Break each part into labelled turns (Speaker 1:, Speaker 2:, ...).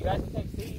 Speaker 1: guys can take seats.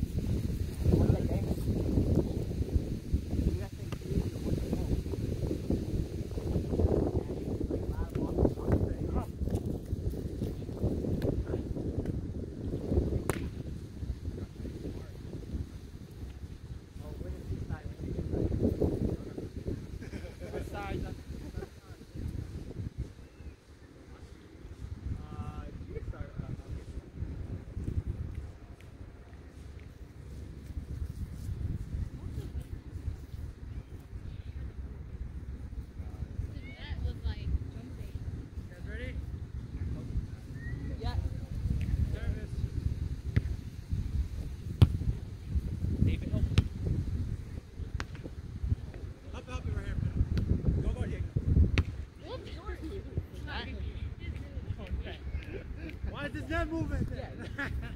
Speaker 2: Why is this not moving?
Speaker 1: Yeah. 1-0.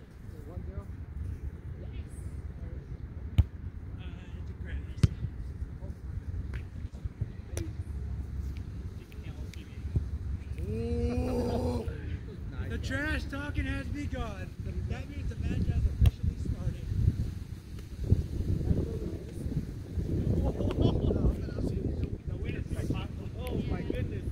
Speaker 2: Ooh. The trash talking has begun. That means the match has officially started. Oh my goodness.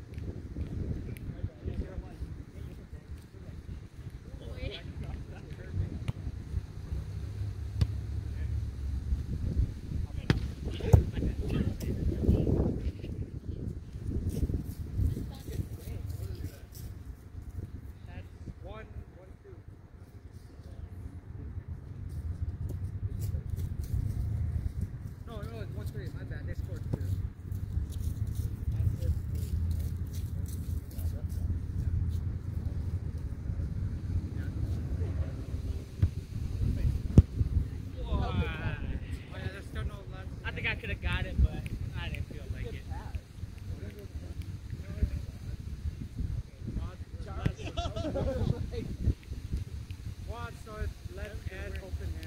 Speaker 2: My bad, they scored 2.
Speaker 1: I think I could have got it, but I didn't feel like it.
Speaker 2: Watch, so it's left hand, open hand.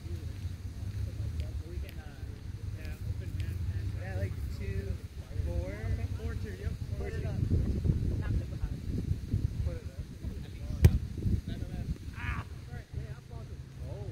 Speaker 2: Open hand.
Speaker 3: Yeah, like 2, 4.
Speaker 2: 4-2, yep.
Speaker 1: Put it up. Not the behind.
Speaker 2: Put it up. Ah! Alright, yeah, I'm positive. Oh.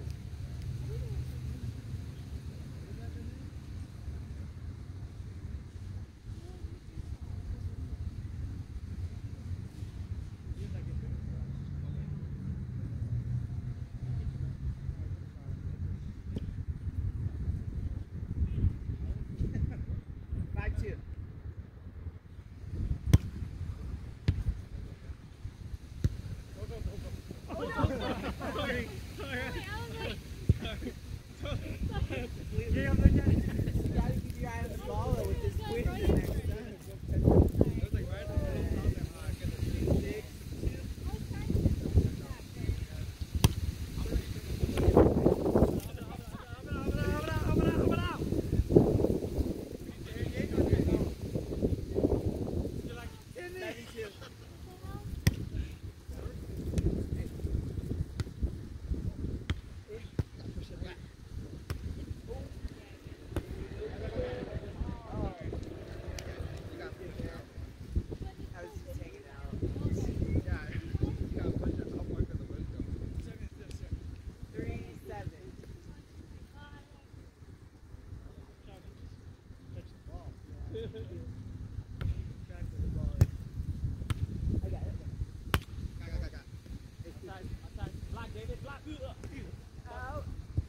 Speaker 3: Out.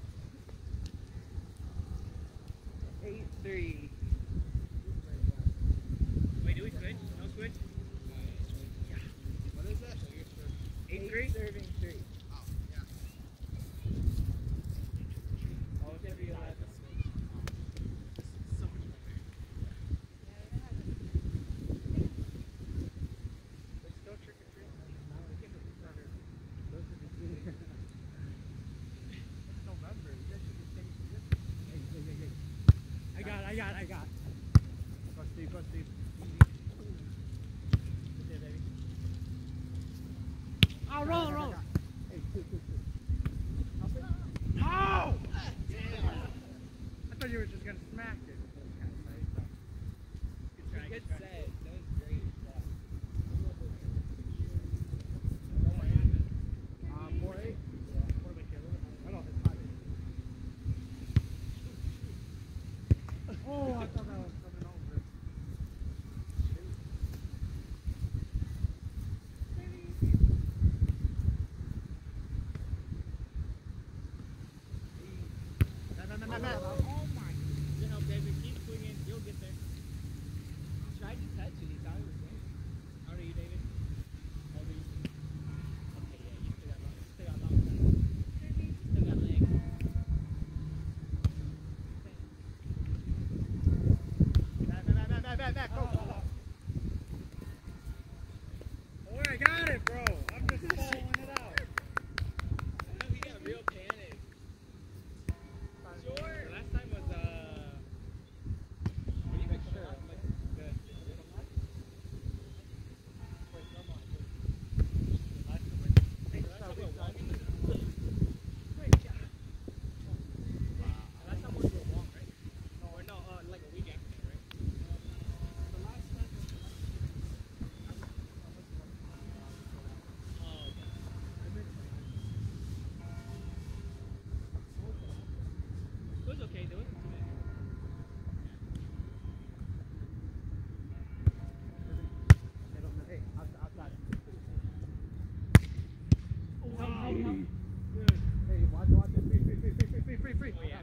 Speaker 3: 8-3.
Speaker 1: Wait, do we switch? No switch?
Speaker 2: What is that?
Speaker 1: 8-3?
Speaker 3: Serving 3.
Speaker 2: Oh, yeah.
Speaker 3: Oh, it's every 11.
Speaker 2: So much better.
Speaker 3: There's still trick or treat.
Speaker 2: It's November. You guys should be finishing this. Hey. I got. Go, Steve. Good day, baby. Oh, roll. Hey, two. No! I thought you were just going to smack it.
Speaker 3: Good set. That was great.
Speaker 2: 4-8? What do we kill?
Speaker 3: Hey, watch it. Free.
Speaker 1: Oh, yeah.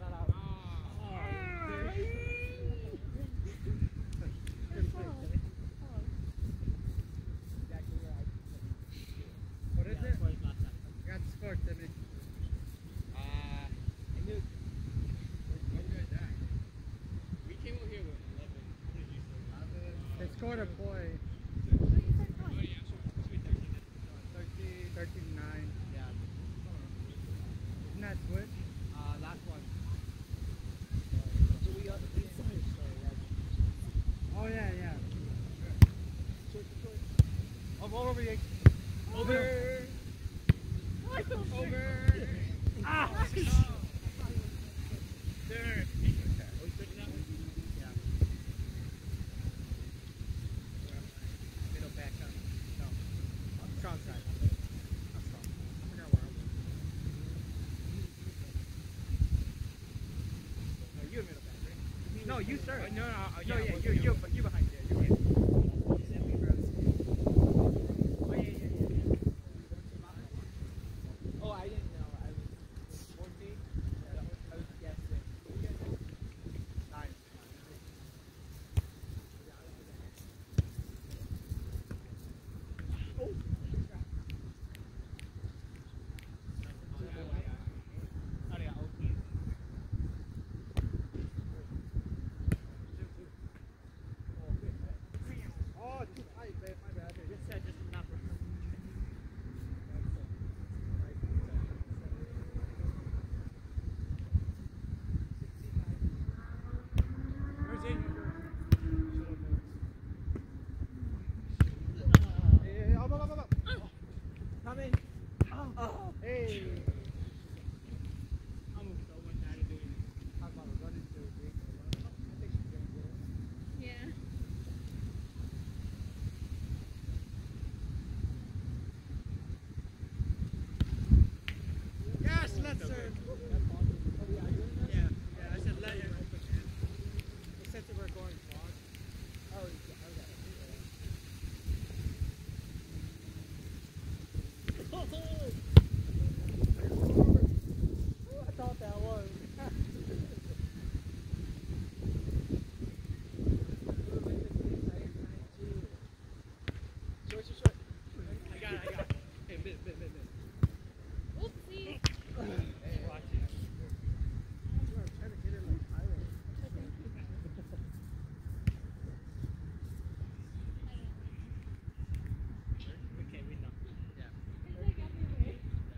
Speaker 3: Exactly right. What is it? I got the score, Timmy.
Speaker 1: I knew. We came over here with 11. What did you say?
Speaker 3: They scored a point.
Speaker 1: Oh, yeah. Sweet 13.
Speaker 3: 13-9.
Speaker 1: Yeah.
Speaker 3: Isn't that Switch?
Speaker 1: Last one.
Speaker 3: Oh, yeah.
Speaker 1: Over, Yank. Over. Over. Ah! There.
Speaker 3: Middle back up. No. Strong side. Not strong. I forgot where I was. No, you're middle back, right? No, you sir.
Speaker 1: No,
Speaker 3: Yeah, you behind there. You're in.
Speaker 1: Oh, I didn't know. I was 14. I was guessing.
Speaker 3: Nice. Oh, too tight, babe. My bad. Hey, up.
Speaker 1: Come in. Oh.
Speaker 3: Hey.
Speaker 1: I'm so much out of doing it.
Speaker 3: Talk about a running to a big. I think she's gonna get it.
Speaker 4: Yeah.
Speaker 2: Yes, let's serve. Yeah, I said let him.
Speaker 3: They said they were going fog. Oh, okay. I thought that was.
Speaker 1: Short. I got it. Hey, mid.
Speaker 4: Oopsie.
Speaker 1: Watch it.
Speaker 3: I'm trying to get it like Tyler.
Speaker 1: Okay, we know.
Speaker 4: It's like everywhere.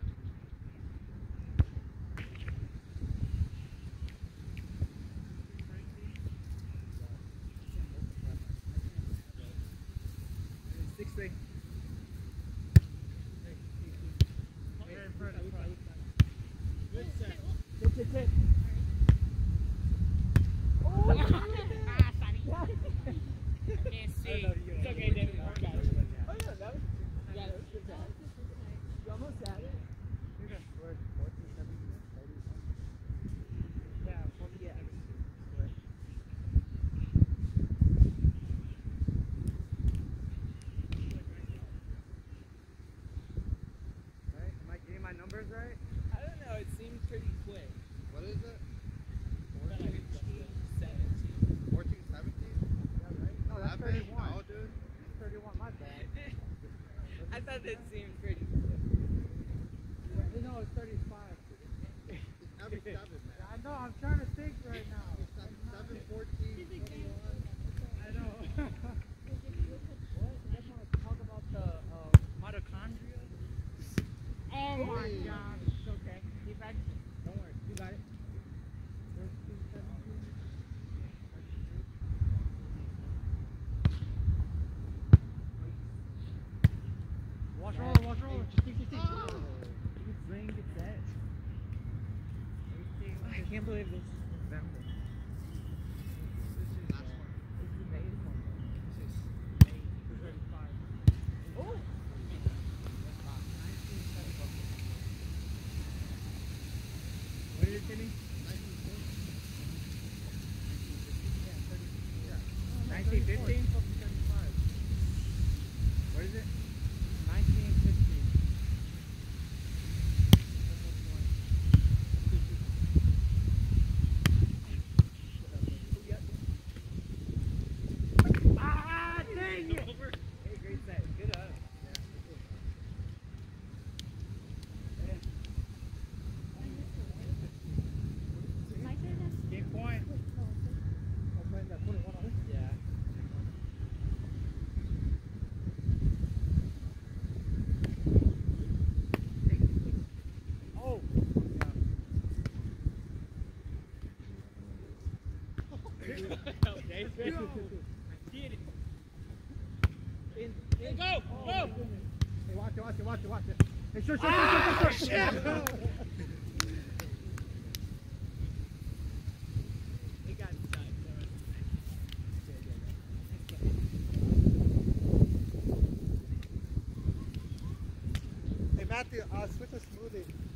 Speaker 3: Six thing.
Speaker 1: Good set.
Speaker 3: Sit.
Speaker 4: Oh,
Speaker 1: I can't see. It's okay, David. I got it.
Speaker 3: Oh yeah, that was.
Speaker 1: You got it. Good job.
Speaker 3: You almost had it. You're gonna score 14, 17, 31. Yeah, 40. Yeah. Right? Am I getting my numbers right?
Speaker 1: I don't know. It seems pretty quick.
Speaker 3: What is it?
Speaker 1: 14, 17.
Speaker 3: 14, 17? Yeah, right? No, that's 31. No, dude. 31, my bad.
Speaker 1: I thought that seemed pretty quick.
Speaker 3: No, it's 35.
Speaker 5: It's every 7, man.
Speaker 3: I know, I'm trying to think right now.
Speaker 5: It's 7, 14, 21.
Speaker 3: I know. What? You guys want to talk about the mitochondria?
Speaker 4: oh my
Speaker 5: Hey.
Speaker 4: gosh.
Speaker 3: It's okay. Keep back. Don't worry. You got it. 13, 17. Watch roller. Just keep. You bring it set. I can't believe this is November. This is May 1. This is May 35. Oh! 1975. What is it, Timmy? 1915? What is it? 1915.
Speaker 1: Jason. Get it.
Speaker 3: Go! Go!
Speaker 5: Hey, watch it. Hey, shoot.
Speaker 2: Ah, shit!
Speaker 1: He got inside.
Speaker 5: Hey, Matthew, switch to smoothie.